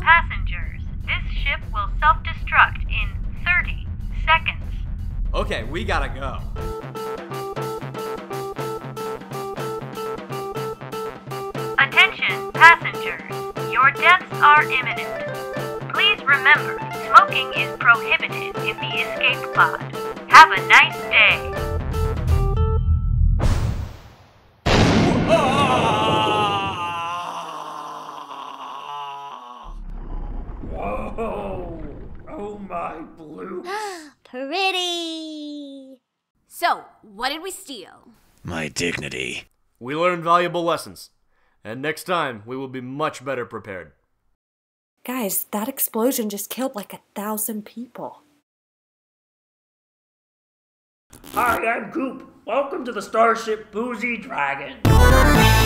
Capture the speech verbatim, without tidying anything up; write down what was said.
passengers, this ship will self-destruct in thirty seconds. Okay, we gotta go. Attention, passengers. Your deaths are imminent. Please remember, smoking is prohibited in the escape pod. Have a nice day. Whoa! Oh my blue. Pretty! So, what did we steal? My dignity. We learned valuable lessons, and next time we will be much better prepared. Guys, that explosion just killed like a thousand people. Hi, I'm Goop. Welcome to the Starship Boozy Dragon.